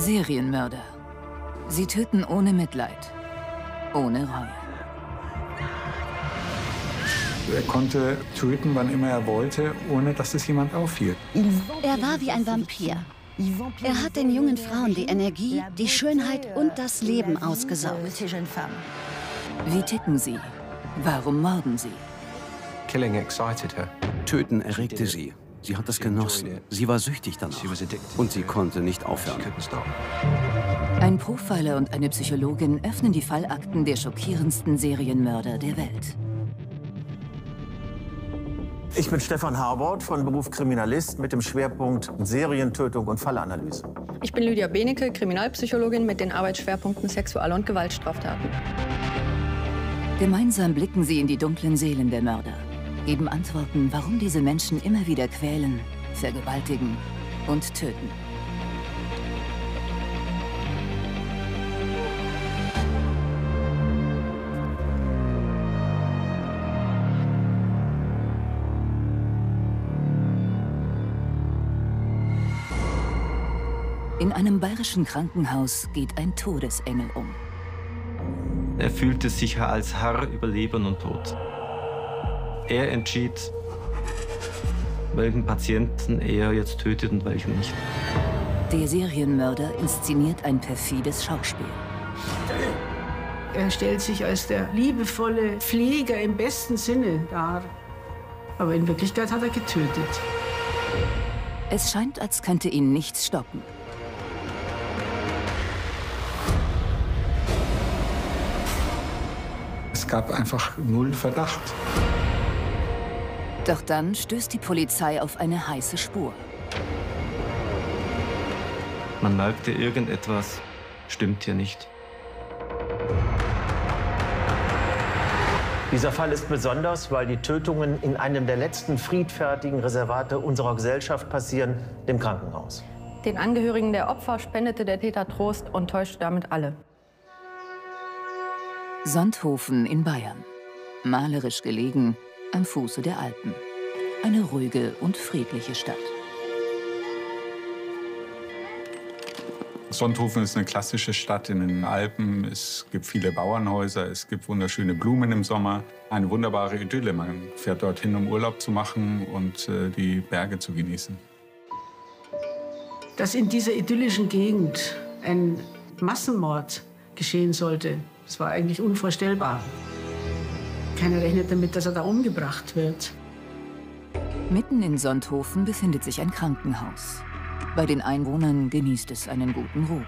Serienmörder. Sie töten ohne Mitleid, ohne Reue. Er konnte töten, wann immer er wollte, ohne dass es jemand auffiel. Er war wie ein Vampir. Er hat den jungen Frauen die Energie, die Schönheit und das Leben ausgesaugt. Wie ticken sie? Warum morden sie? Töten erregte sie. Sie hat es genossen. Sie war süchtig danach. Und sie konnte nicht aufhören. Ein Profiler und eine Psychologin öffnen die Fallakten der schockierendsten Serienmörder der Welt. Ich bin Stefan Harbord, von Beruf Kriminalist mit dem Schwerpunkt Serientötung und Fallanalyse. Ich bin Lydia Benecke, Kriminalpsychologin mit den Arbeitsschwerpunkten Sexual- und Gewaltstraftaten. Gemeinsam blicken sie in die dunklen Seelen der Mörder, geben Antworten, warum diese Menschen immer wieder quälen, vergewaltigen und töten. In einem bayerischen Krankenhaus geht ein Todesengel um. Er fühlte sich als Herr über Leben und Tod. Er entschied, welchen Patienten er jetzt tötet und welchen nicht. Der Serienmörder inszeniert ein perfides Schauspiel. Er stellt sich als der liebevolle Pfleger im besten Sinne dar. Aber in Wirklichkeit hat er getötet. Es scheint, als könnte ihn nichts stoppen. Es gab einfach null Verdacht. Doch dann stößt die Polizei auf eine heiße Spur. Man merkte, irgendetwas stimmt hier nicht. Dieser Fall ist besonders, weil die Tötungen in einem der letzten friedfertigen Reservate unserer Gesellschaft passieren, dem Krankenhaus. Den Angehörigen der Opfer spendete der Täter Trost und täuschte damit alle. Sonthofen in Bayern. Malerisch gelegen am Fuße der Alpen. Eine ruhige und friedliche Stadt. Sonthofen ist eine klassische Stadt in den Alpen. Es gibt viele Bauernhäuser, es gibt wunderschöne Blumen im Sommer. Eine wunderbare Idylle. Man fährt dorthin, um Urlaub zu machen und die Berge zu genießen. Dass in dieser idyllischen Gegend ein Massenmord geschehen sollte, das war eigentlich unvorstellbar. Keiner rechnet damit, dass er da umgebracht wird. Mitten in Sonthofen befindet sich ein Krankenhaus. Bei den Einwohnern genießt es einen guten Ruf.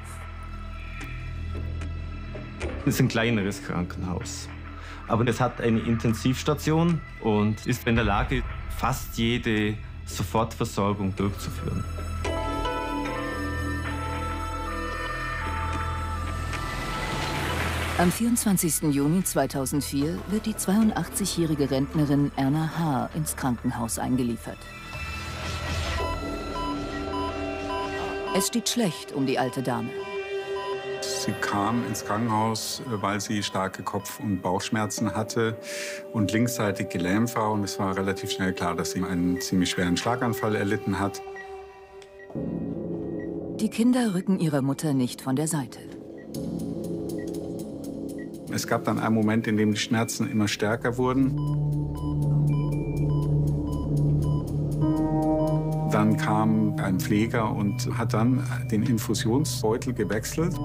Es ist ein kleineres Krankenhaus. Aber es hat eine Intensivstation und ist in der Lage, fast jede Sofortversorgung durchzuführen. Am 24. Juni 2004 wird die 82-jährige Rentnerin Erna H. ins Krankenhaus eingeliefert. Es steht schlecht um die alte Dame. Sie kam ins Krankenhaus, weil sie starke Kopf- und Bauchschmerzen hatte und linksseitig gelähmt war. Und es war relativ schnell klar, dass sie einen ziemlich schweren Schlaganfall erlitten hat. Die Kinder rücken ihrer Mutter nicht von der Seite. Es gab dann einen Moment, in dem die Schmerzen immer stärker wurden. Dann kam ein Pfleger und hat dann den Infusionsbeutel gewechselt.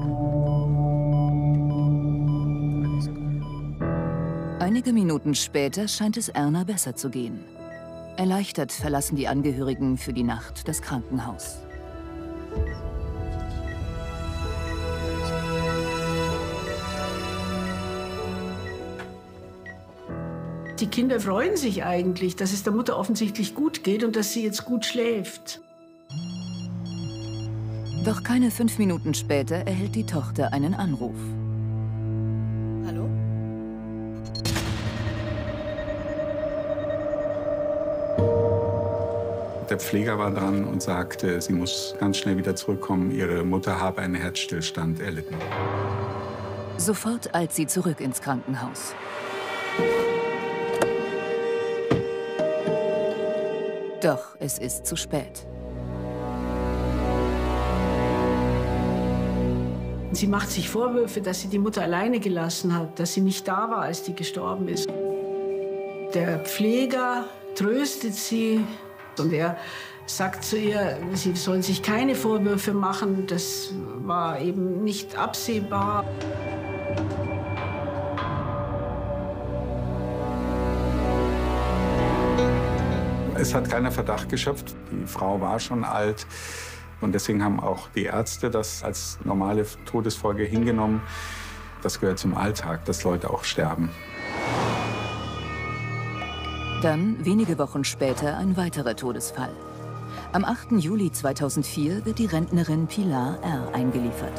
Einige Minuten später scheint es Erna besser zu gehen. Erleichtert verlassen die Angehörigen für die Nacht das Krankenhaus. Die Kinder freuen sich eigentlich, dass es der Mutter offensichtlich gut geht und dass sie jetzt gut schläft. Doch keine 5 Minuten später erhält die Tochter einen Anruf. Hallo? Der Pfleger war dran und sagte, sie muss ganz schnell wieder zurückkommen. Ihre Mutter habe einen Herzstillstand erlitten. Sofort eilt sie zurück ins Krankenhaus. Doch es ist zu spät. Sie macht sich Vorwürfe, dass sie die Mutter alleine gelassen hat, dass sie nicht da war, als die gestorben ist. Der Pfleger tröstet sie und er sagt zu ihr, sie soll sich keine Vorwürfe machen, das war eben nicht absehbar. Es hat keiner Verdacht geschöpft. Die Frau war schon alt. Und deswegen haben auch die Ärzte das als normale Todesfolge hingenommen. Das gehört zum Alltag, dass Leute auch sterben. Dann, wenige Wochen später, ein weiterer Todesfall. Am 8. Juli 2004 wird die Rentnerin Pilar R. eingeliefert.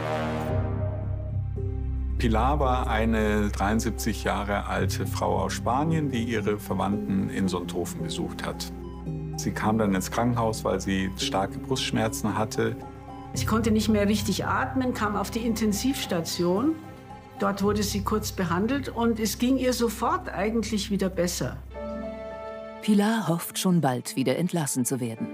Pilar war eine 73 Jahre alte Frau aus Spanien, die ihre Verwandten in Sonthofen besucht hat. Sie kam dann ins Krankenhaus, weil sie starke Brustschmerzen hatte. Sie konnte nicht mehr richtig atmen, kam auf die Intensivstation. Dort wurde sie kurz behandelt und es ging ihr sofort eigentlich wieder besser. Pilar hofft, schon bald wieder entlassen zu werden.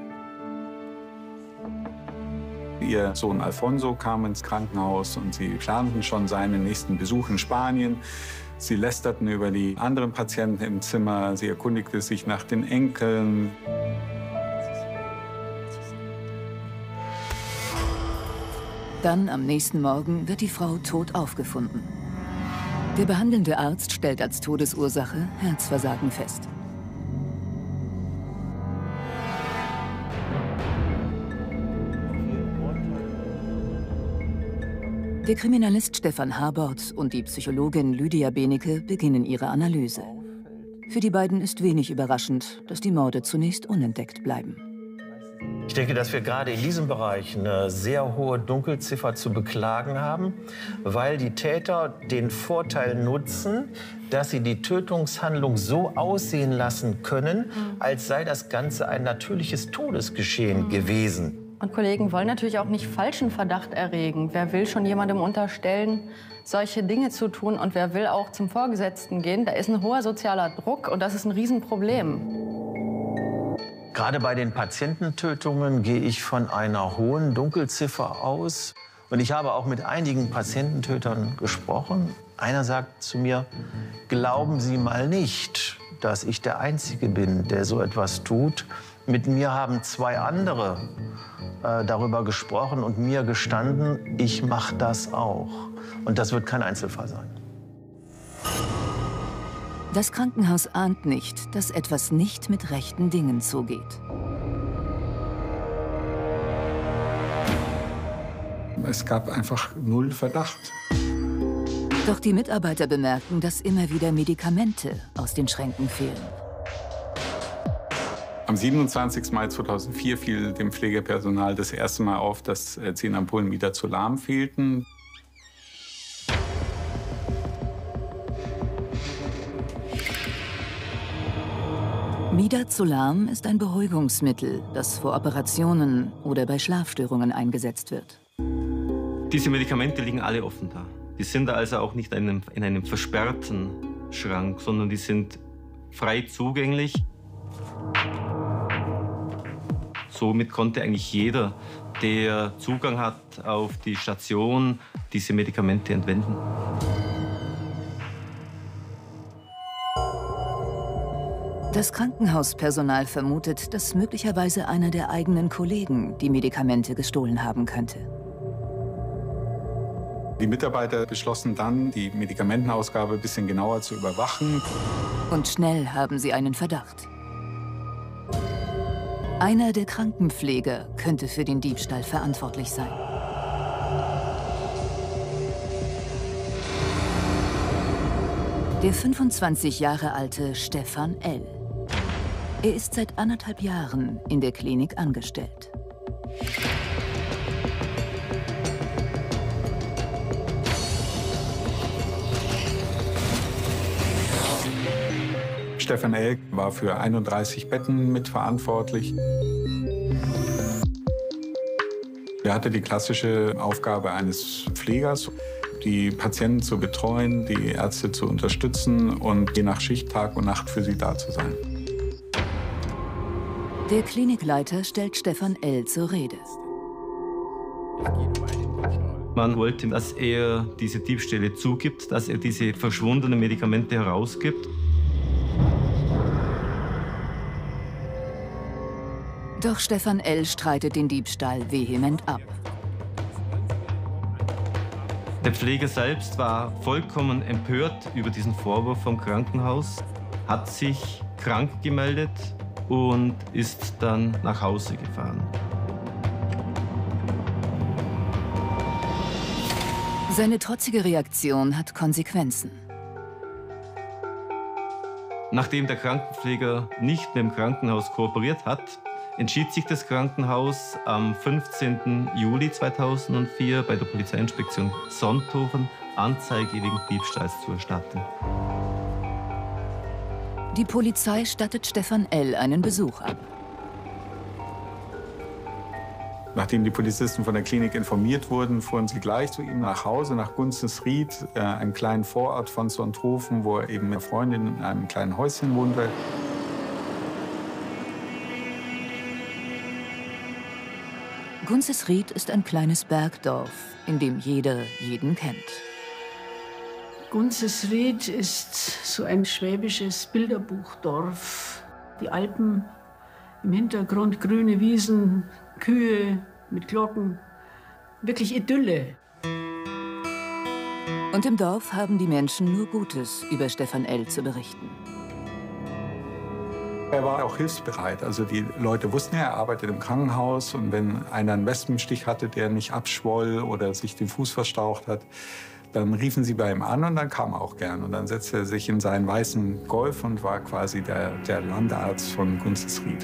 Ihr Sohn Alfonso kam ins Krankenhaus und sie planten schon seinen nächsten Besuch in Spanien. Sie lästerten über die anderen Patienten im Zimmer. Sie erkundigte sich nach den Enkeln. Dann, am nächsten Morgen, wird die Frau tot aufgefunden. Der behandelnde Arzt stellt als Todesursache Herzversagen fest. Der Kriminalist Stefan Habort und die Psychologin Lydia Benecke beginnen ihre Analyse. Für die beiden ist wenig überraschend, dass die Morde zunächst unentdeckt bleiben. Ich denke, dass wir gerade in diesem Bereich eine sehr hohe Dunkelziffer zu beklagen haben, weil die Täter den Vorteil nutzen, dass sie die Tötungshandlung so aussehen lassen können, als sei das Ganze ein natürliches Todesgeschehen gewesen. Und Kollegen wollen natürlich auch nicht falschen Verdacht erregen. Wer will schon jemandem unterstellen, solche Dinge zu tun? Und wer will auch zum Vorgesetzten gehen? Da ist ein hoher sozialer Druck und das ist ein Riesenproblem. Gerade bei den Patiententötungen gehe ich von einer hohen Dunkelziffer aus. Und ich habe auch mit einigen Patiententötern gesprochen. Einer sagt zu mir, glauben Sie mal nicht, dass ich der Einzige bin, der so etwas tut. Mit mir haben 2 andere darüber gesprochen und mir gestanden, ich mache das auch. Und das wird kein Einzelfall sein. Das Krankenhaus ahnt nicht, dass etwas nicht mit rechten Dingen zugeht. Es gab einfach null Verdacht. Doch die Mitarbeiter bemerken, dass immer wieder Medikamente aus den Schränken fehlen. Am 27. Mai 2004 fiel dem Pflegepersonal das erste Mal auf, dass 10 Ampullen wieder zu Lahm fehlten. Midazolam ist ein Beruhigungsmittel, das vor Operationen oder bei Schlafstörungen eingesetzt wird. Diese Medikamente liegen alle offen da. Die sind also auch nicht in einem versperrten Schrank, sondern die sind frei zugänglich. Somit konnte eigentlich jeder, der Zugang hat auf die Station, diese Medikamente entwenden. Das Krankenhauspersonal vermutet, dass möglicherweise einer der eigenen Kollegen die Medikamente gestohlen haben könnte. Die Mitarbeiter beschlossen dann, die Medikamentenausgabe ein bisschen genauer zu überwachen. Und schnell haben sie einen Verdacht. Einer der Krankenpfleger könnte für den Diebstahl verantwortlich sein. Der 25 Jahre alte Stefan L. Er ist seit 1,5 Jahren in der Klinik angestellt. Stefan L. war für 31 Betten mitverantwortlich. Er hatte die klassische Aufgabe eines Pflegers, die Patienten zu betreuen, die Ärzte zu unterstützen und je nach Schicht, Tag und Nacht für sie da zu sein. Der Klinikleiter stellt Stefan L. zur Rede. Es geht um einen Diebstahl. Man wollte, dass er diese Diebstähle zugibt, dass er diese verschwundenen Medikamente herausgibt. Doch Stefan L. streitet den Diebstahl vehement ab. Der Pfleger selbst war vollkommen empört über diesen Vorwurf vom Krankenhaus, hat sich krank gemeldet und ist dann nach Hause gefahren. Seine trotzige Reaktion hat Konsequenzen. Nachdem der Krankenpfleger nicht mit dem Krankenhaus kooperiert hat, entschied sich das Krankenhaus am 15. Juli 2004 bei der Polizeiinspektion Sonthofen, Anzeige wegen Diebstahls zu erstatten. Die Polizei stattet Stefan L. einen Besuch ab. Nachdem die Polizisten von der Klinik informiert wurden, fuhren sie gleich zu ihm nach Hause, nach Gunzensried, einem kleinen Vorort von Sonthofen, wo er eben mit Freundin in einem kleinen Häuschen wohnte. Gunzensried ist ein kleines Bergdorf, in dem jeder jeden kennt. Gunzensried ist so ein schwäbisches Bilderbuchdorf. Die Alpen, im Hintergrund grüne Wiesen, Kühe mit Glocken. Wirklich Idylle. Und im Dorf haben die Menschen nur Gutes über Stefan L. zu berichten. Er war auch hilfsbereit. Also die Leute wussten ja, er arbeitet im Krankenhaus. Und wenn einer einen Wespenstich hatte, der nicht abschwoll oder sich den Fuß verstaucht hat, dann riefen sie bei ihm an und dann kam er auch gern. Und dann setzte er sich in seinen weißen Golf und war quasi der Landarzt von Gunzensried.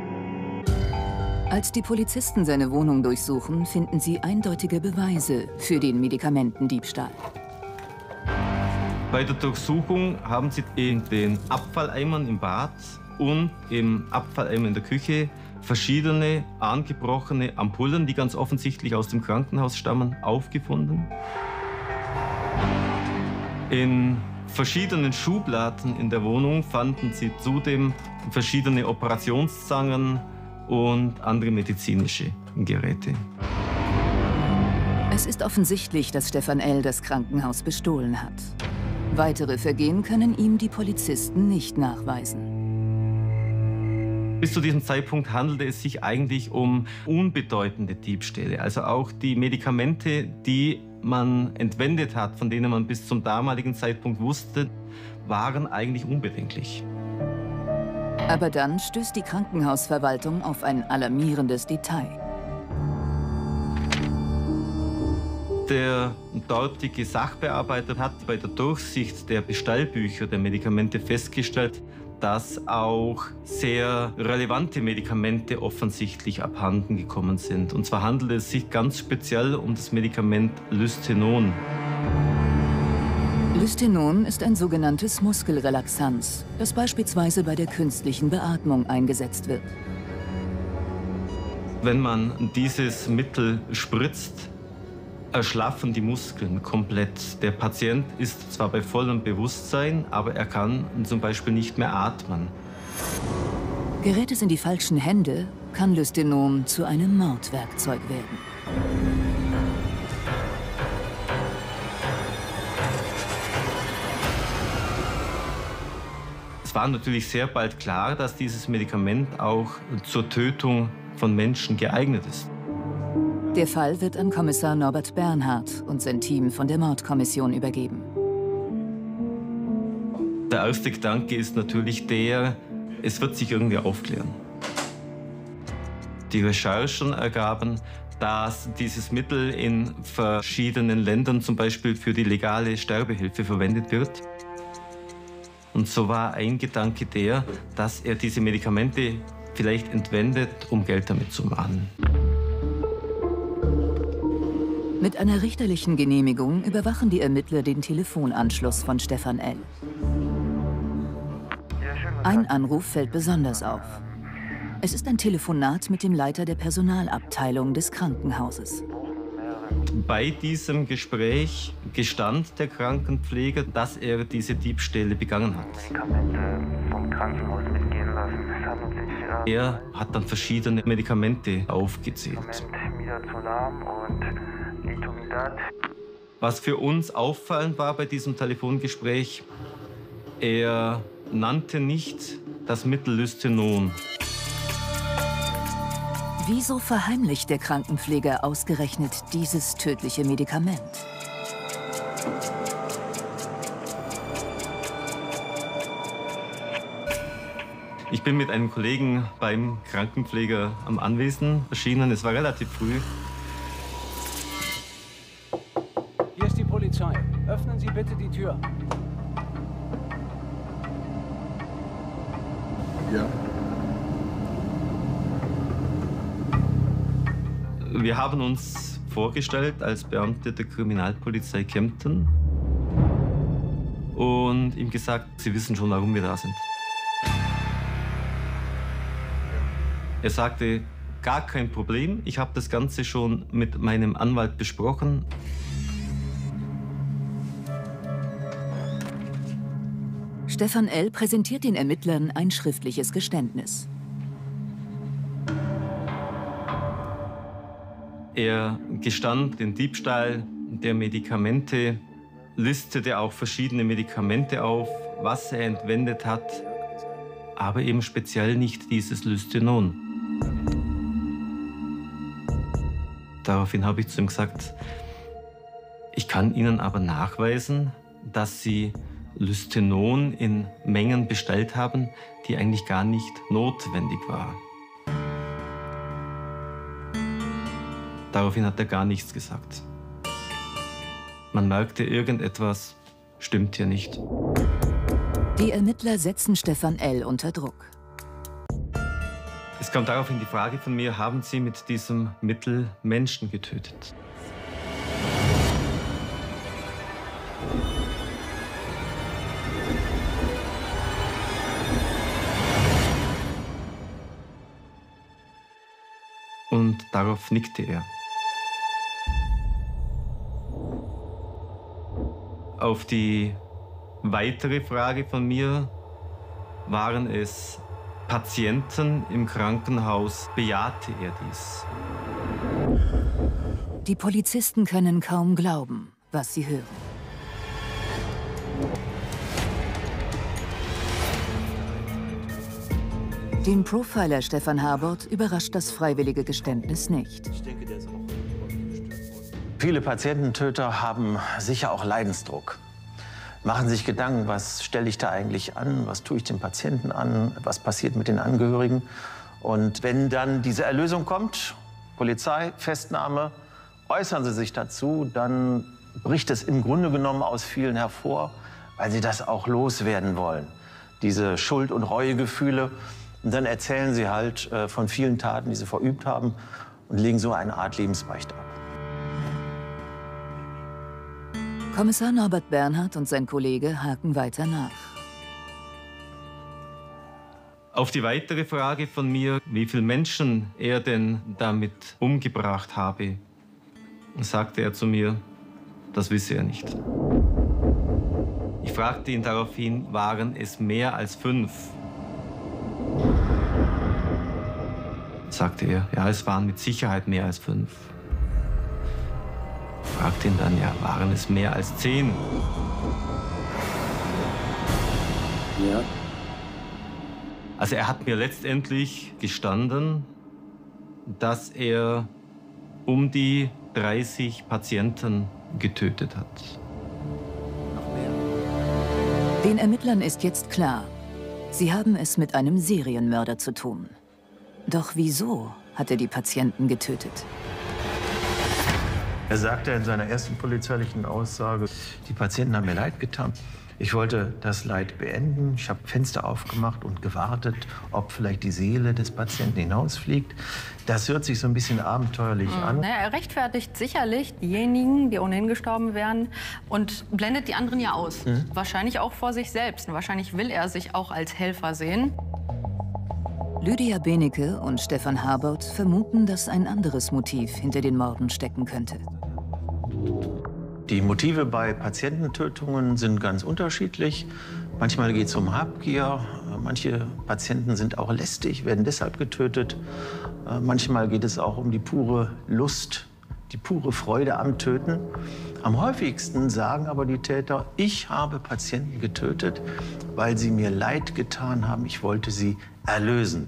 Als die Polizisten seine Wohnung durchsuchen, finden sie eindeutige Beweise für den Medikamentendiebstahl. Bei der Durchsuchung haben sie in den Abfalleimern im Bad und im Abfalleimer in der Küche verschiedene angebrochene Ampullen, die ganz offensichtlich aus dem Krankenhaus stammen, aufgefunden. In verschiedenen Schubladen in der Wohnung fanden sie zudem verschiedene Operationszangen und andere medizinische Geräte. Es ist offensichtlich, dass Stefan L. das Krankenhaus bestohlen hat. Weitere Vergehen können ihm die Polizisten nicht nachweisen. Bis zu diesem Zeitpunkt handelte es sich eigentlich um unbedeutende Diebstähle. Also auch die Medikamente, die man entwendet hat, von denen man bis zum damaligen Zeitpunkt wusste, waren eigentlich unbedenklich. Aber dann stößt die Krankenhausverwaltung auf ein alarmierendes Detail. Der dortige Sachbearbeiter hat bei der Durchsicht der Bestellbücher der Medikamente festgestellt, dass auch sehr relevante Medikamente offensichtlich abhanden gekommen sind. Und zwar handelt es sich ganz speziell um das Medikament Lystenon. Lystenon ist ein sogenanntes Muskelrelaxanz, das beispielsweise bei der künstlichen Beatmung eingesetzt wird. Wenn man dieses Mittel spritzt, erschlaffen die Muskeln komplett. Der Patient ist zwar bei vollem Bewusstsein, aber er kann zum Beispiel nicht mehr atmen. Gerät es in die falschen Hände, kann Lystenon zu einem Mordwerkzeug werden. Es war natürlich sehr bald klar, dass dieses Medikament auch zur Tötung von Menschen geeignet ist. Der Fall wird an Kommissar Norbert Bernhard und sein Team von der Mordkommission übergeben. Der erste Gedanke ist natürlich der, es wird sich irgendwie aufklären. Die Recherchen ergaben, dass dieses Mittel in verschiedenen Ländern zum Beispiel für die legale Sterbehilfe verwendet wird. Und so war ein Gedanke der, dass er diese Medikamente vielleicht entwendet, um Geld damit zu machen. Mit einer richterlichen Genehmigung überwachen die Ermittler den Telefonanschluss von Stefan L. Ein Anruf fällt besonders auf. Es ist ein Telefonat mit dem Leiter der Personalabteilung des Krankenhauses. Bei diesem Gespräch gestand der Krankenpfleger, dass er diese Diebstähle begangen hat. Medikamente vom Krankenhaus mitgehen lassen. Er hat dann verschiedene Medikamente aufgezählt. Midazolam und Litomicin. Was für uns auffallend war bei diesem Telefongespräch, er nannte nicht das Mittel Lystenon. Wieso verheimlicht der Krankenpfleger ausgerechnet dieses tödliche Medikament? Ich bin mit einem Kollegen beim Krankenpfleger am Anwesen erschienen. Es war relativ früh. Hier ist die Polizei. Öffnen Sie bitte die Tür. Ja. Wir haben uns vorgestellt als Beamte der Kriminalpolizei Kempten und ihm gesagt, Sie wissen schon, warum wir da sind. Er sagte, gar kein Problem, ich habe das Ganze schon mit meinem Anwalt besprochen. Stefan L. präsentiert den Ermittlern ein schriftliches Geständnis. Er gestand den Diebstahl der Medikamente, listete auch verschiedene Medikamente auf, was er entwendet hat, aber eben speziell nicht dieses Lystenon. Daraufhin habe ich zu ihm gesagt, ich kann Ihnen aber nachweisen, dass Sie Lystenon in Mengen bestellt haben, die eigentlich gar nicht notwendig waren. Daraufhin hat er gar nichts gesagt. Man merkte, irgendetwas stimmt hier nicht. Die Ermittler setzen Stefan L. unter Druck. Es kam daraufhin die Frage von mir, haben Sie mit diesem Mittel Menschen getötet? Und darauf nickte er. Auf die weitere Frage von mir, waren es Patienten im Krankenhaus, bejahte er dies. Die Polizisten können kaum glauben, was sie hören. Den Profiler Stefan Harbort überrascht das freiwillige Geständnis nicht. Viele Patiententöter haben sicher auch Leidensdruck. Machen sich Gedanken, was stelle ich da eigentlich an, was tue ich dem Patienten an, was passiert mit den Angehörigen. Und wenn dann diese Erlösung kommt, Polizei, Festnahme, äußern sie sich dazu, dann bricht es im Grunde genommen aus vielen hervor, weil sie das auch loswerden wollen. Diese Schuld- und Reuegefühle. Und dann erzählen sie halt von vielen Taten, die sie verübt haben und legen so eine Art Lebensbeichte ab. Kommissar Norbert Bernhard und sein Kollege haken weiter nach. Auf die weitere Frage von mir, wie viele Menschen er denn damit umgebracht habe, sagte er zu mir, das wisse er nicht. Ich fragte ihn daraufhin, waren es mehr als 5? Sagte er, ja, es waren mit Sicherheit mehr als 5. Ich fragte ihn dann, ja, waren es mehr als 10? Ja. Also er hat mir letztendlich gestanden, dass er um die 30 Patienten getötet hat. Den Ermittlern ist jetzt klar, sie haben es mit einem Serienmörder zu tun. Doch wieso hat er die Patienten getötet? Er sagte in seiner ersten polizeilichen Aussage, die Patienten haben mir leid getan. Ich wollte das Leid beenden. Ich habe Fenster aufgemacht und gewartet, ob vielleicht die Seele des Patienten hinausfliegt. Das hört sich so ein bisschen abenteuerlich an. Naja, er rechtfertigt sicherlich diejenigen, die ohnehin gestorben wären und blendet die anderen ja aus. Wahrscheinlich auch vor sich selbst. Und wahrscheinlich will er sich auch als Helfer sehen. Lydia Benecke und Stefan Harbort vermuten, dass ein anderes Motiv hinter den Morden stecken könnte. Die Motive bei Patiententötungen sind ganz unterschiedlich. Manchmal geht es um Habgier, manche Patienten sind auch lästig, werden deshalb getötet. Manchmal geht es auch um die pure Lust, die pure Freude am Töten. Am häufigsten sagen aber die Täter, ich habe Patienten getötet, weil sie mir Leid getan haben. Ich wollte sie erlösen.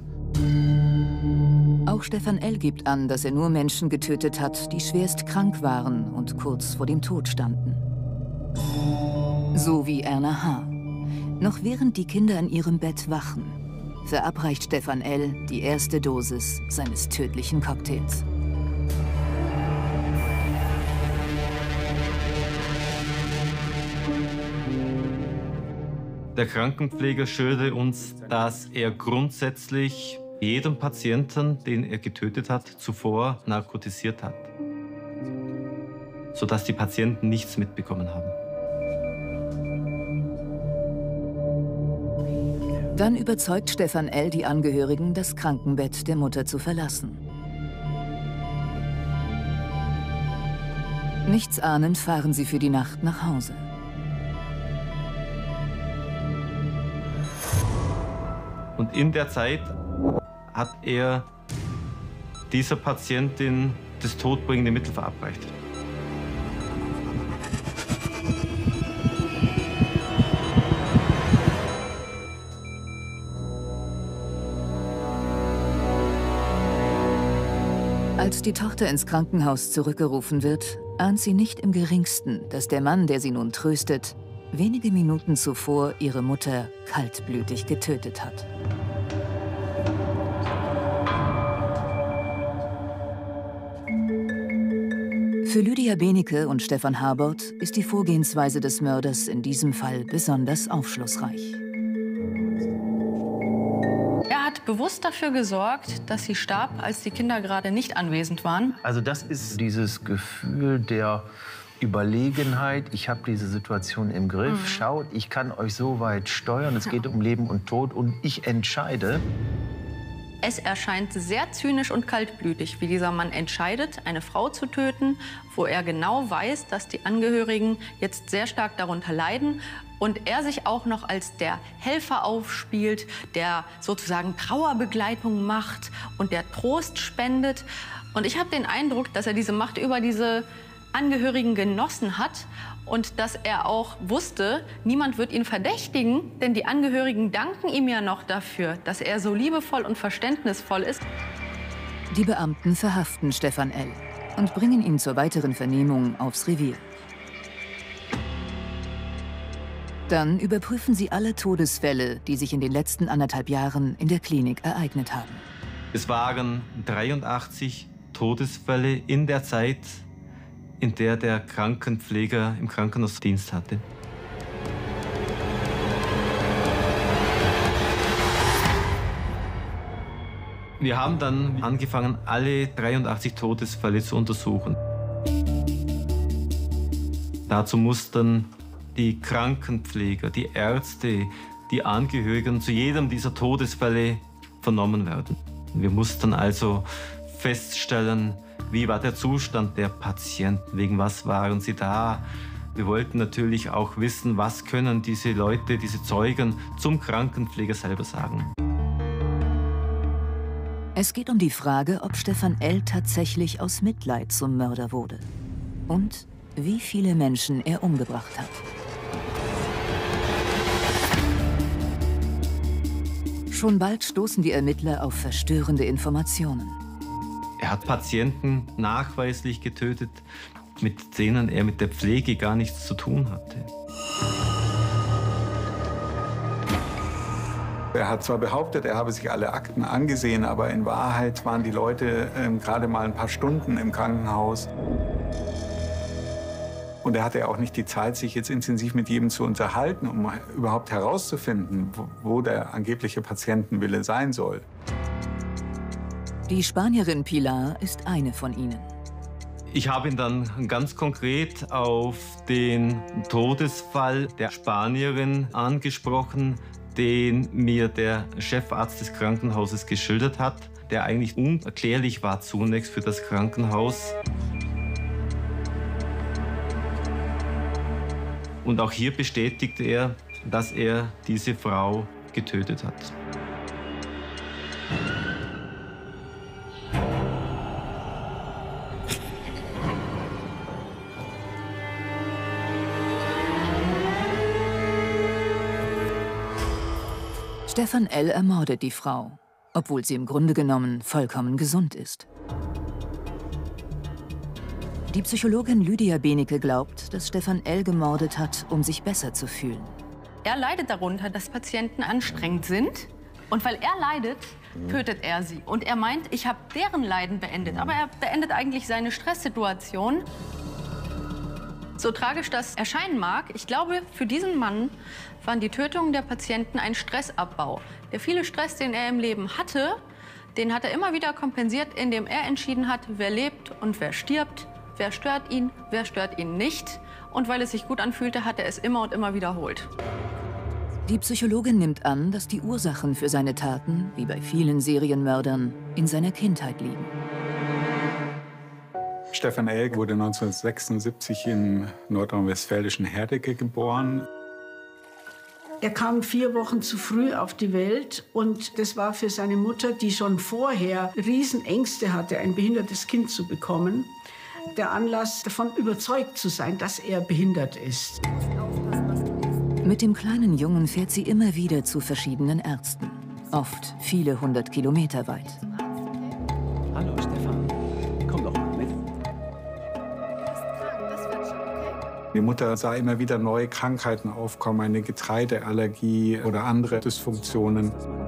Auch Stefan L. gibt an, dass er nur Menschen getötet hat, die schwerst krank waren und kurz vor dem Tod standen. So wie Erna H. Noch während die Kinder in ihrem Bett wachen, verabreicht Stefan L. die erste Dosis seines tödlichen Cocktails. Der Krankenpfleger schilderte uns, dass er grundsätzlich jeden Patienten, den er getötet hat, zuvor narkotisiert hat, sodass die Patienten nichts mitbekommen haben. Dann überzeugt Stefan L. die Angehörigen, das Krankenbett der Mutter zu verlassen. Nichtsahnend fahren sie für die Nacht nach Hause. Und in der Zeit hat er dieser Patientin das todbringende Mittel verabreicht. Als die Tochter ins Krankenhaus zurückgerufen wird, ahnt sie nicht im Geringsten, dass der Mann, der sie nun tröstet, wenige Minuten zuvor ihre Mutter kaltblütig getötet hat. Für Lydia Benecke und Stefan Harbort ist die Vorgehensweise des Mörders in diesem Fall besonders aufschlussreich. Er hat bewusst dafür gesorgt, dass sie starb, als die Kinder gerade nicht anwesend waren. Also das ist dieses Gefühl der Überlegenheit. Ich habe diese Situation im Griff. Schaut, ich kann euch so weit steuern. Es geht um Leben und Tod und ich entscheide. Es erscheint sehr zynisch und kaltblütig, wie dieser Mann entscheidet, eine Frau zu töten, wo er genau weiß, dass die Angehörigen jetzt sehr stark darunter leiden und er sich auch noch als der Helfer aufspielt, der sozusagen Trauerbegleitung macht und der Trost spendet. Und ich habe den Eindruck, dass er diese Macht über diese Angehörigen genossen hat und dass er auch wusste, niemand wird ihn verdächtigen, denn die Angehörigen danken ihm ja noch dafür, dass er so liebevoll und verständnisvoll ist. Die Beamten verhaften Stefan L. und bringen ihn zur weiteren Vernehmung aufs Revier. Dann überprüfen sie alle Todesfälle, die sich in den letzten 1,5 Jahren in der Klinik ereignet haben. Es waren 83 Todesfälle in der Zeit, in der der Krankenpfleger im Krankenhaus Dienst hatte. Wir haben dann angefangen, alle 83 Todesfälle zu untersuchen. Dazu mussten die Krankenpfleger, die Ärzte, die Angehörigen zu jedem dieser Todesfälle vernommen werden. Wir mussten also feststellen, wie war der Zustand der Patienten, wegen was waren sie da. Wir wollten natürlich auch wissen, was können diese Leute, diese Zeugen zum Krankenpfleger selber sagen. Es geht um die Frage, ob Stefan L. tatsächlich aus Mitleid zum Mörder wurde und wie viele Menschen er umgebracht hat. Schon bald stoßen die Ermittler auf verstörende Informationen. Er hat Patienten nachweislich getötet, mit denen er mit der Pflege gar nichts zu tun hatte. Er hat zwar behauptet, er habe sich alle Akten angesehen, aber in Wahrheit waren die Leute gerade mal ein paar Stunden im Krankenhaus. Und er hatte ja auch nicht die Zeit, sich jetzt intensiv mit jedem zu unterhalten, um überhaupt herauszufinden, wo der angebliche Patientenwille sein soll. Die Spanierin Pilar ist eine von ihnen. Ich habe ihn dann ganz konkret auf den Todesfall der Spanierin angesprochen, den mir der Chefarzt des Krankenhauses geschildert hat, der eigentlich unerklärlich war zunächst für das Krankenhaus. Und auch hier bestätigte er, dass er diese Frau getötet hat. Stefan L. ermordet die Frau, obwohl sie im Grunde genommen vollkommen gesund ist. Die Psychologin Lydia Benecke glaubt, dass Stefan L. gemordet hat, um sich besser zu fühlen. Er leidet darunter, dass Patienten anstrengend sind. Und weil er leidet, tötet er sie. Und er meint, ich habe deren Leiden beendet. Aber er beendet eigentlich seine Stresssituation. So tragisch das erscheinen mag, ich glaube, für diesen Mann waren die Tötungen der Patienten ein Stressabbau. Der viele Stress, den er im Leben hatte, den hat er immer wieder kompensiert, indem er entschieden hat, wer lebt und wer stirbt, wer stört ihn nicht. Und weil es sich gut anfühlte, hat er es immer und immer wiederholt. Die Psychologin nimmt an, dass die Ursachen für seine Taten, wie bei vielen Serienmördern, in seiner Kindheit liegen. Stefan L. wurde 1976 im nordrhein-westfälischen Herdecke geboren. Er kam 4 Wochen zu früh auf die Welt und das war für seine Mutter, die schon vorher Riesenängste hatte, ein behindertes Kind zu bekommen, der Anlass, davon überzeugt zu sein, dass er behindert ist. Mit dem kleinen Jungen fährt sie immer wieder zu verschiedenen Ärzten, oft viele 100 Kilometer weit. Hallo Stefan, komm doch mal mit. Die Mutter sah immer wieder neue Krankheiten aufkommen, eine Getreideallergie oder andere Dysfunktionen.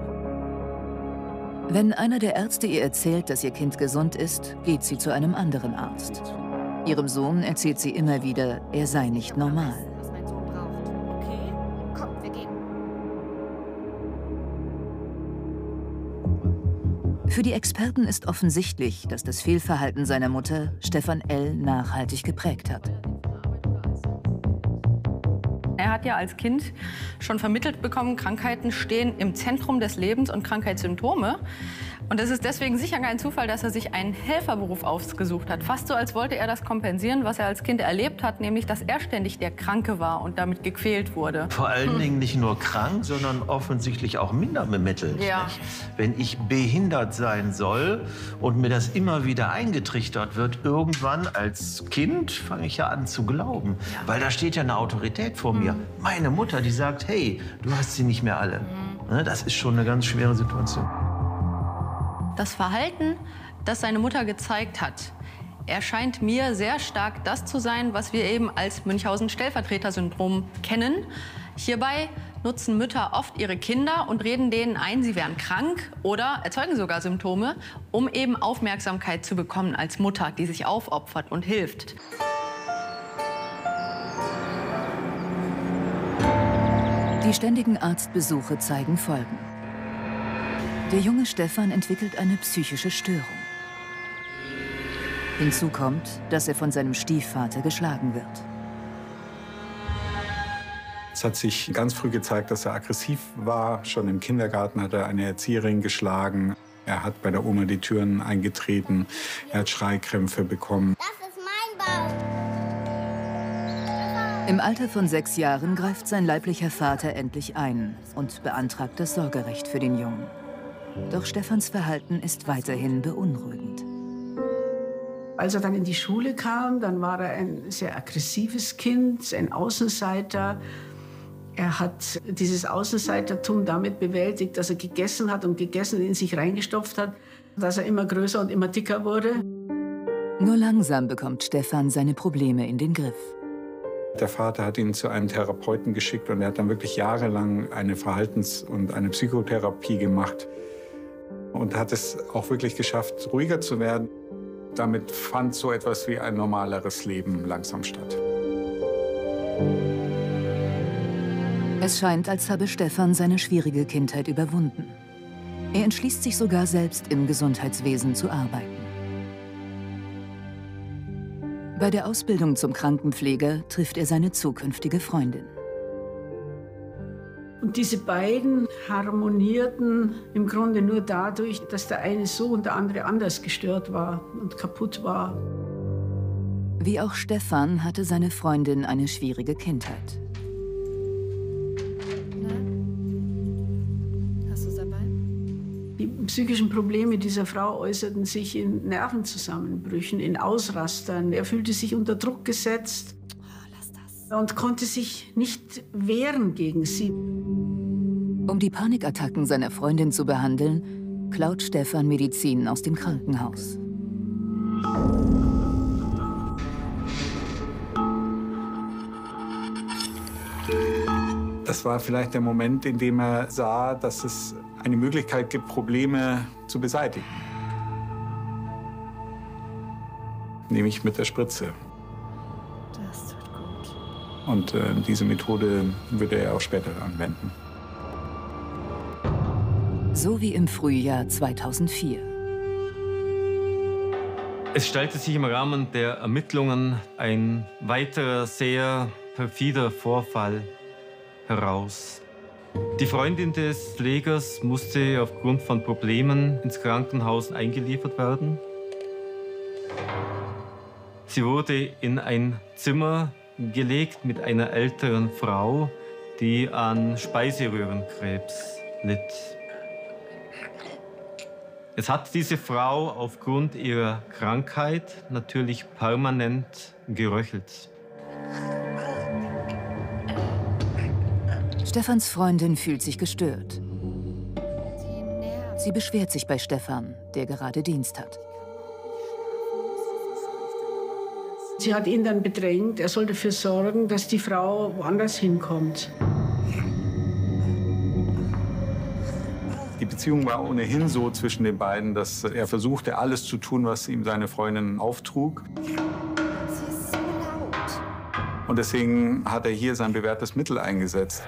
Wenn einer der Ärzte ihr erzählt, dass ihr Kind gesund ist, geht sie zu einem anderen Arzt. Ihrem Sohn erzählt sie immer wieder, er sei nicht normal. Für die Experten ist offensichtlich, dass das Fehlverhalten seiner Mutter Stefan L. nachhaltig geprägt hat. Er hat ja als Kind schon vermittelt bekommen, Krankheiten stehen im Zentrum des Lebens und Krankheitssymptome. Und es ist deswegen sicher kein Zufall, dass er sich einen Helferberuf ausgesucht hat. Fast so, als wollte er das kompensieren, was er als Kind erlebt hat, nämlich, dass er ständig der Kranke war und damit gequält wurde. Vor allen Dingen nicht nur krank, sondern offensichtlich auch minder bemittelt. Ja. Wenn ich behindert sein soll und mir das immer wieder eingetrichtert wird, irgendwann als Kind fange ich ja an zu glauben. Ja. Weil da steht ja eine Autorität vor mir. Meine Mutter, die sagt, hey, du hast sie nicht mehr alle. Das ist schon eine ganz schwere Situation. Das Verhalten, das seine Mutter gezeigt hat, erscheint mir sehr stark das zu sein, was wir eben als Münchhausen-Stellvertreter-Syndrom kennen. Hierbei nutzen Mütter oft ihre Kinder und reden denen ein, sie wären krank oder erzeugen sogar Symptome, um eben Aufmerksamkeit zu bekommen als Mutter, die sich aufopfert und hilft. Die ständigen Arztbesuche zeigen Folgen. Der junge Stefan entwickelt eine psychische Störung. Hinzu kommt, dass er von seinem Stiefvater geschlagen wird. Es hat sich ganz früh gezeigt, dass er aggressiv war. Schon im Kindergarten hat er eine Erzieherin geschlagen. Er hat bei der Oma die Türen eingetreten. Er hat Schreikrämpfe bekommen. Das ist mein Bauch. Im Alter von 6 Jahren greift sein leiblicher Vater endlich ein und beantragt das Sorgerecht für den Jungen. Doch Stefans Verhalten ist weiterhin beunruhigend. Als er dann in die Schule kam, dann war er ein sehr aggressives Kind, ein Außenseiter. Er hat dieses Außenseitertum damit bewältigt, dass er gegessen hat und gegessen in sich reingestopft hat, dass er immer größer und immer dicker wurde. Nur langsam bekommt Stefan seine Probleme in den Griff. Der Vater hat ihn zu einem Therapeuten geschickt und er hat dann wirklich jahrelang eine Verhaltens- und eine Psychotherapie gemacht und hat es auch wirklich geschafft, ruhiger zu werden. Damit fand so etwas wie ein normaleres Leben langsam statt. Es scheint, als habe Stefan seine schwierige Kindheit überwunden. Er entschließt sich sogar selbst im Gesundheitswesen zu arbeiten. Bei der Ausbildung zum Krankenpfleger trifft er seine zukünftige Freundin. Und diese beiden harmonierten im Grunde nur dadurch, dass der eine so und der andere anders gestört war und kaputt war. Wie auch Stefan hatte seine Freundin eine schwierige Kindheit. Hast du es dabei? Die psychischen Probleme dieser Frau äußerten sich in Nervenzusammenbrüchen, in Ausrastern. Er fühlte sich unter Druck gesetzt und konnte sich nicht wehren gegen sie. Um die Panikattacken seiner Freundin zu behandeln, klaut Stefan Medizin aus dem Krankenhaus. Das war vielleicht der Moment, in dem er sah, dass es eine Möglichkeit gibt, Probleme zu beseitigen. Nämlich mit der Spritze. Das tut gut. Und diese Methode würde er auch später anwenden. So wie im Frühjahr 2004. Es stellte sich im Rahmen der Ermittlungen ein weiterer sehr perfider Vorfall heraus. Die Freundin des Pflegers musste aufgrund von Problemen ins Krankenhaus eingeliefert werden. Sie wurde in ein Zimmer gelegt mit einer älteren Frau, die an Speiseröhrenkrebs litt. Jetzt hat diese Frau aufgrund ihrer Krankheit natürlich permanent geröchelt. Stefans Freundin fühlt sich gestört. Sie beschwert sich bei Stefan, der gerade Dienst hat. Sie hat ihn dann bedrängt, er soll dafür sorgen, dass die Frau woanders hinkommt. Die Beziehung war ohnehin so zwischen den beiden, dass er versuchte, alles zu tun, was ihm seine Freundin auftrug. Sie ist so laut. Und deswegen hat er hier sein bewährtes Mittel eingesetzt.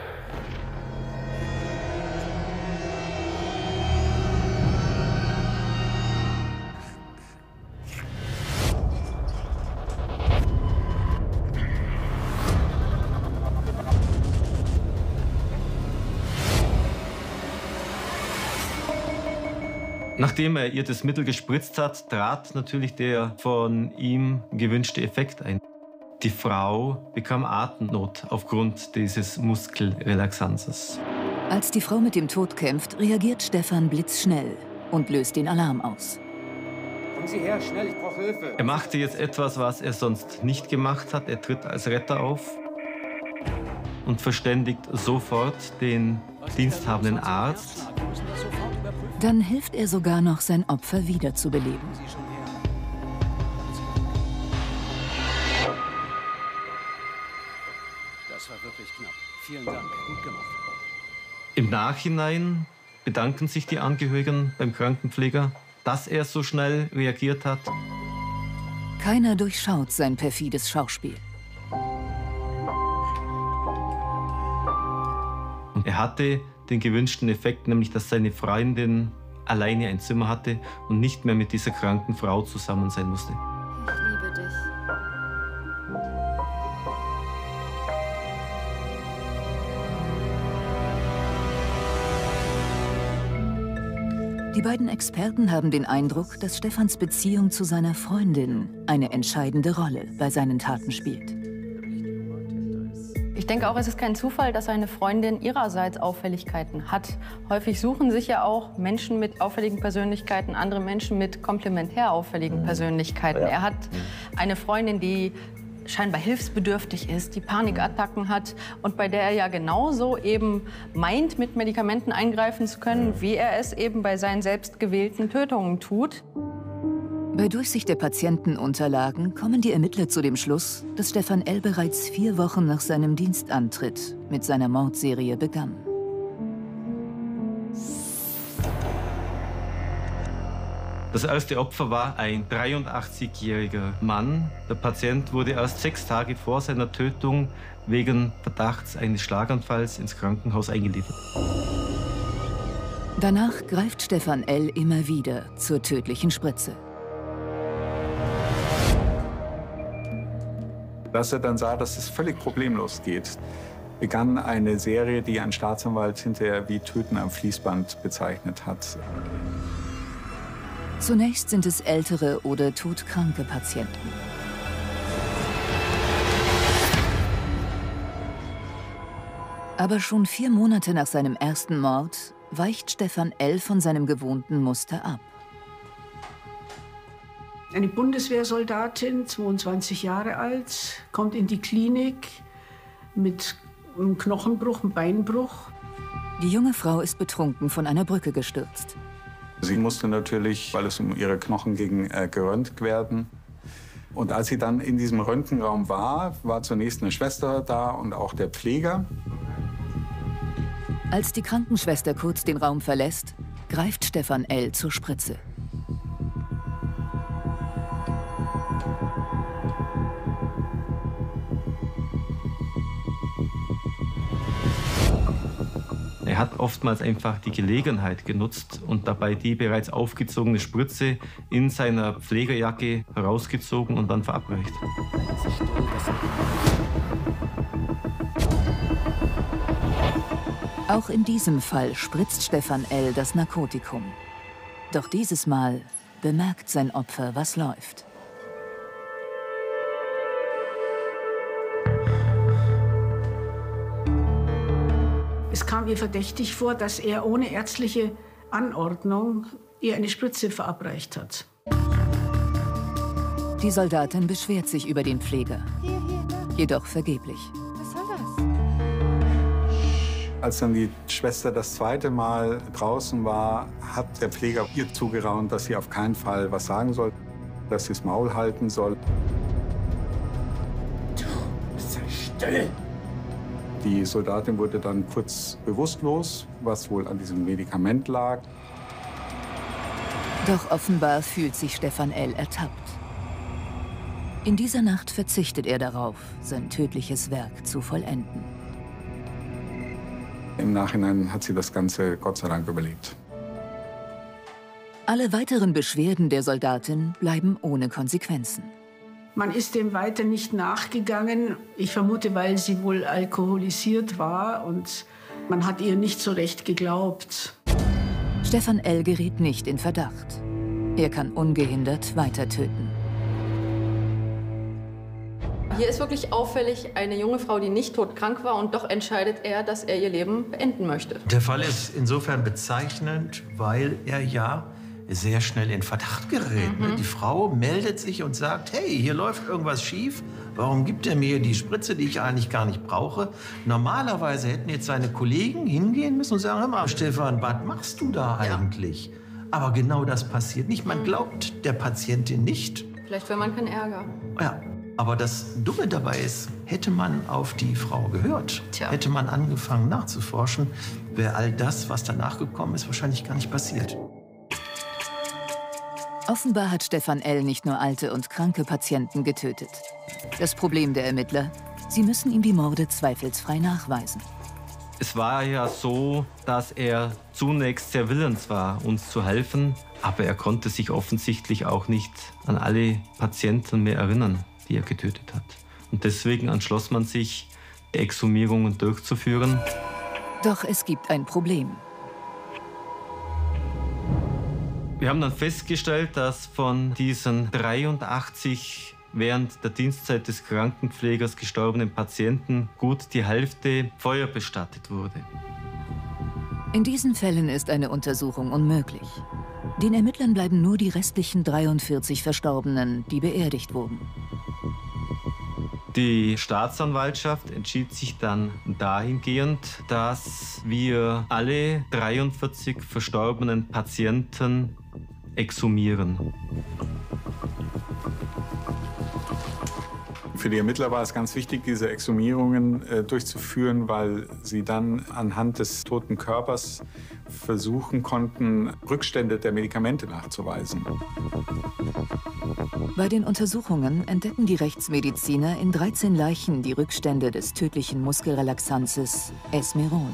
Nachdem er ihr das Mittel gespritzt hat, trat natürlich der von ihm gewünschte Effekt ein. Die Frau bekam Atemnot aufgrund dieses Muskelrelaxanzers. Als die Frau mit dem Tod kämpft, reagiert Stefan blitzschnell und löst den Alarm aus. Kommen Sie her, schnell, ich brauche Hilfe. Er machte jetzt etwas, was er sonst nicht gemacht hat. Er tritt als Retter auf und verständigt sofort den diensthabenden Arzt. Dann hilft er sogar noch, sein Opfer wiederzubeleben. Das war wirklich knapp. Vielen Dank, gut gemacht. Im Nachhinein bedanken sich die Angehörigen beim Krankenpfleger, dass er so schnell reagiert hat. Keiner durchschaut sein perfides Schauspiel. Und er hatte den gewünschten Effekt, nämlich dass seine Freundin alleine ein Zimmer hatte und nicht mehr mit dieser kranken Frau zusammen sein musste. Ich liebe dich. Die beiden Experten haben den Eindruck, dass Stefans Beziehung zu seiner Freundin eine entscheidende Rolle bei seinen Taten spielt. Ich denke auch, es ist kein Zufall, dass seine Freundin ihrerseits Auffälligkeiten hat. Häufig suchen sich ja auch Menschen mit auffälligen Persönlichkeiten andere Menschen mit komplementär auffälligen Persönlichkeiten. Er hat eine Freundin, die scheinbar hilfsbedürftig ist, die Panikattacken hat und bei der er ja genauso eben meint, mit Medikamenten eingreifen zu können, wie er es eben bei seinen selbstgewählten Tötungen tut. Bei Durchsicht der Patientenunterlagen kommen die Ermittler zu dem Schluss, dass Stefan L. bereits 4 Wochen nach seinem Dienstantritt mit seiner Mordserie begann. Das erste Opfer war ein 83-jähriger Mann. Der Patient wurde erst 6 Tage vor seiner Tötung wegen Verdachts eines Schlaganfalls ins Krankenhaus eingeliefert. Danach greift Stefan L. immer wieder zur tödlichen Spritze. Als er dann sah, dass es völlig problemlos geht, begann eine Serie, die ein Staatsanwalt hinterher wie Töten am Fließband bezeichnet hat. Zunächst sind es ältere oder todkranke Patienten. Aber schon 4 Monate nach seinem ersten Mord weicht Stefan L. von seinem gewohnten Muster ab. Eine Bundeswehrsoldatin, 22 Jahre alt, kommt in die Klinik mit einem Knochenbruch, einem Beinbruch. Die junge Frau ist betrunken von einer Brücke gestürzt. Sie musste natürlich, weil es um ihre Knochen ging, geröntgt werden. Und als sie dann in diesem Röntgenraum war, war zunächst eine Schwester da und auch der Pfleger. Als die Krankenschwester kurz den Raum verlässt, greift Stefan L. zur Spritze. Er hat oftmals einfach die Gelegenheit genutzt und dabei die bereits aufgezogene Spritze in seiner Pflegerjacke herausgezogen und dann verabreicht. Auch in diesem Fall spritzt Stefan L. das Narkotikum. Doch dieses Mal bemerkt sein Opfer, was läuft. Es kam ihr verdächtig vor, dass er ohne ärztliche Anordnung ihr eine Spritze verabreicht hat. Die Soldatin beschwert sich über den Pfleger, jedoch vergeblich. Was soll das? Als dann die Schwester das zweite Mal draußen war, hat der Pfleger ihr zugeraunt, dass sie auf keinen Fall was sagen soll, dass sie das Maul halten soll. Sei still! Die Soldatin wurde dann kurz bewusstlos, was wohl an diesem Medikament lag. Doch offenbar fühlt sich Stefan L. ertappt. In dieser Nacht verzichtet er darauf, sein tödliches Werk zu vollenden. Im Nachhinein hat sie das Ganze Gott sei Dank überlebt. Alle weiteren Beschwerden der Soldatin bleiben ohne Konsequenzen. Man ist dem weiter nicht nachgegangen. Ich vermute, weil sie wohl alkoholisiert war und man hat ihr nicht so recht geglaubt. Stefan L. gerät nicht in Verdacht. Er kann ungehindert weiter töten. Hier ist wirklich auffällig eine junge Frau, die nicht todkrank war, und doch entscheidet er, dass er ihr Leben beenden möchte. Der Fall ist insofern bezeichnend, weil er ja sehr schnell in Verdacht gerät. Die Frau meldet sich und sagt, hey, hier läuft irgendwas schief. Warum gibt er mir die Spritze, die ich eigentlich gar nicht brauche? Normalerweise hätten jetzt seine Kollegen hingehen müssen und sagen, hör mal, Stefan, was machst du da eigentlich? Aber genau das passiert nicht. Man glaubt der Patientin nicht. Vielleicht will man keinen Ärger. Ja, aber das Dumme dabei ist, hätte man auf die Frau gehört, hätte man angefangen nachzuforschen, wäre all das, was danach gekommen ist, wahrscheinlich gar nicht passiert. Offenbar hat Stefan L. nicht nur alte und kranke Patienten getötet. Das Problem der Ermittler: sie müssen ihm die Morde zweifelsfrei nachweisen. Es war ja so, dass er zunächst sehr willens war, uns zu helfen, aber er konnte sich offensichtlich auch nicht an alle Patienten mehr erinnern, die er getötet hat. Und deswegen entschloss man sich, Exhumierungen durchzuführen. Doch es gibt ein Problem. Wir haben dann festgestellt, dass von diesen 83 während der Dienstzeit des Krankenpflegers gestorbenen Patienten gut die Hälfte feuerbestattet wurde. In diesen Fällen ist eine Untersuchung unmöglich. Den Ermittlern bleiben nur die restlichen 43 Verstorbenen, die beerdigt wurden. Die Staatsanwaltschaft entschied sich dann dahingehend, dass wir alle 43 verstorbenen Patienten exhumieren. Für die Ermittler war es ganz wichtig, diese Exhumierungen durchzuführen, weil sie dann anhand des toten Körpers versuchen konnten, Rückstände der Medikamente nachzuweisen. Bei den Untersuchungen entdecken die Rechtsmediziner in 13 Leichen die Rückstände des tödlichen Muskelrelaxanzes Esmeron.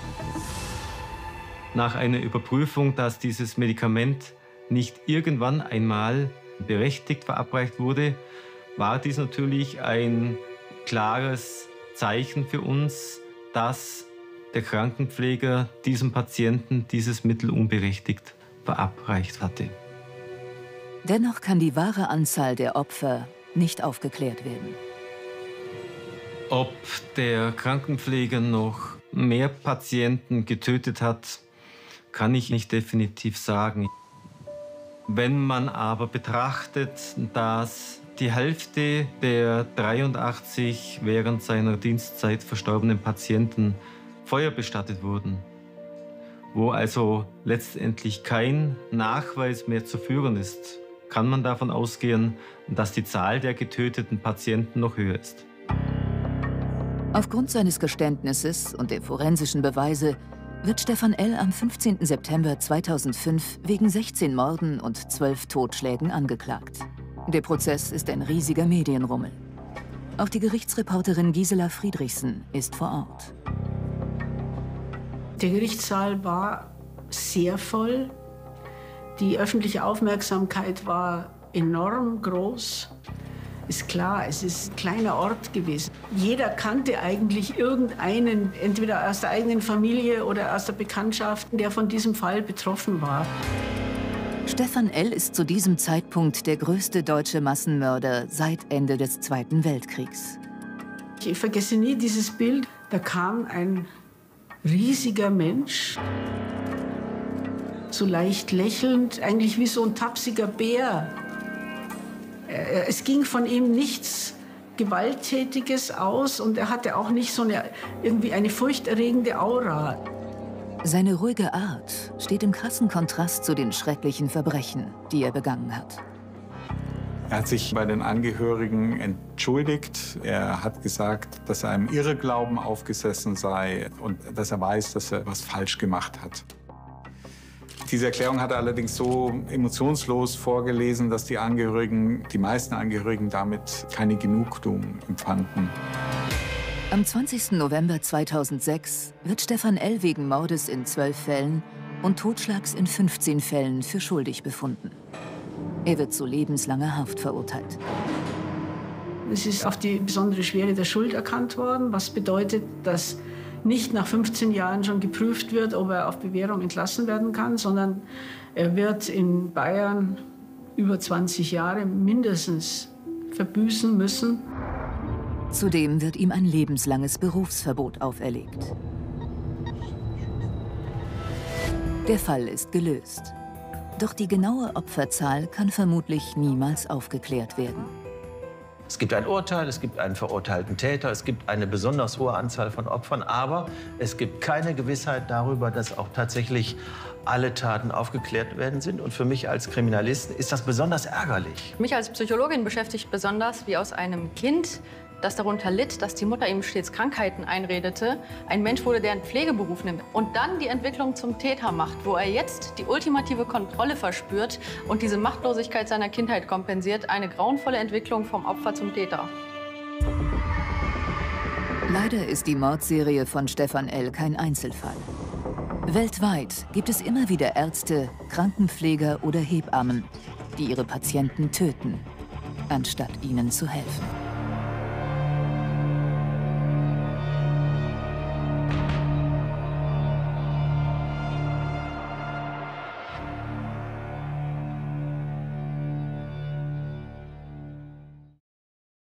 Nach einer Überprüfung, dass dieses Medikament nicht irgendwann einmal berechtigt verabreicht wurde, war dies natürlich ein klares Zeichen für uns, dass der Krankenpfleger diesem Patienten dieses Mittel unberechtigt verabreicht hatte. Dennoch kann die wahre Anzahl der Opfer nicht aufgeklärt werden. Ob der Krankenpfleger noch mehr Patienten getötet hat, kann ich nicht definitiv sagen. Wenn man aber betrachtet, dass die Hälfte der 83 während seiner Dienstzeit verstorbenen Patienten feuerbestattet wurden, wo also letztendlich kein Nachweis mehr zu führen ist, kann man davon ausgehen, dass die Zahl der getöteten Patienten noch höher ist. Aufgrund seines Geständnisses und der forensischen Beweise wird Stefan L. am 15. September 2005 wegen 16 Morden und 12 Totschlägen angeklagt. Der Prozess ist ein riesiger Medienrummel. Auch die Gerichtsreporterin Gisela Friedrichsen ist vor Ort. Der Gerichtssaal war sehr voll. Die öffentliche Aufmerksamkeit war enorm groß. Ist klar, es ist ein kleiner Ort gewesen. Jeder kannte eigentlich irgendeinen, entweder aus der eigenen Familie oder aus der Bekanntschaft, der von diesem Fall betroffen war. Stefan L. ist zu diesem Zeitpunkt der größte deutsche Massenmörder seit Ende des Zweiten Weltkriegs. Ich vergesse nie dieses Bild. Da kam ein riesiger Mensch, so leicht lächelnd, eigentlich wie so ein tapsiger Bär. Es ging von ihm nichts Gewalttätiges aus und er hatte auch nicht so irgendwie eine furchterregende Aura. Seine ruhige Art steht im krassen Kontrast zu den schrecklichen Verbrechen, die er begangen hat. Er hat sich bei den Angehörigen entschuldigt. Er hat gesagt, dass er einem Irrglauben aufgesessen sei und dass er weiß, dass er was falsch gemacht hat. Diese Erklärung hat er allerdings so emotionslos vorgelesen, dass die meisten Angehörigen damit keine Genugtuung empfanden. Am 20. November 2006 wird Stefan L. wegen Mordes in 12 Fällen und Totschlags in 15 Fällen für schuldig befunden. Er wird zu lebenslanger Haft verurteilt. Es ist auf die besondere Schwere der Schuld erkannt worden, was bedeutet, dass nicht nach 15 Jahren schon geprüft wird, ob er auf Bewährung entlassen werden kann, sondern er wird in Bayern über 20 Jahre mindestens verbüßen müssen. Zudem wird ihm ein lebenslanges Berufsverbot auferlegt. Der Fall ist gelöst. Doch die genaue Opferzahl kann vermutlich niemals aufgeklärt werden. Es gibt ein Urteil, es gibt einen verurteilten Täter, es gibt eine besonders hohe Anzahl von Opfern, aber es gibt keine Gewissheit darüber, dass auch tatsächlich alle Taten aufgeklärt werden sind. Und für mich als Kriminalisten ist das besonders ärgerlich. Mich als Psychologin beschäftigt besonders, wie aus einem Kind, das darunter litt, dass die Mutter ihm stets Krankheiten einredete, ein Mensch wurde, der einen Pflegeberuf nimmt und dann die Entwicklung zum Täter macht, wo er jetzt die ultimative Kontrolle verspürt und diese Machtlosigkeit seiner Kindheit kompensiert, eine grauenvolle Entwicklung vom Opfer zum Täter. Leider ist die Mordserie von Stefan L. kein Einzelfall. Weltweit gibt es immer wieder Ärzte, Krankenpfleger oder Hebammen, die ihre Patienten töten, anstatt ihnen zu helfen.